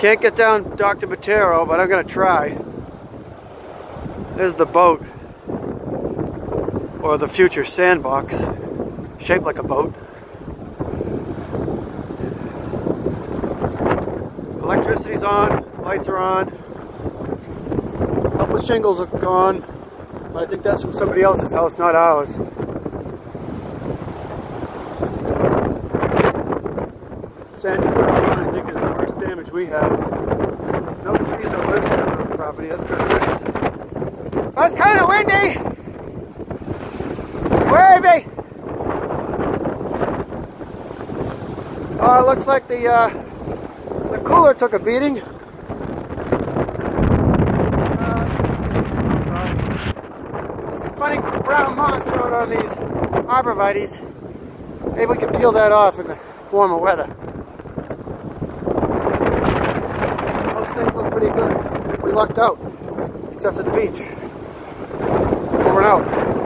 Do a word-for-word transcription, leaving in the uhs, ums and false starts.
Can't get down Doctor Matero, but I'm gonna try. There's the boat, or the future sandbox, shaped like a boat. Electricity's on, lights are on. A couple of shingles are gone, but I think that's from somebody else's house, not ours. Sandy Farm, I think, is the worst damage we have. No trees or limbs down on the property. That's kind of nice. But it's kind of windy. Wavy. Oh, it looks like the uh, the cooler took a beating. Uh, there's some funny brown moss growing on these arborvitaes. Maybe we can peel that off in the warmer weather. Things look pretty good. I think we lucked out, except for the beach. Over and out.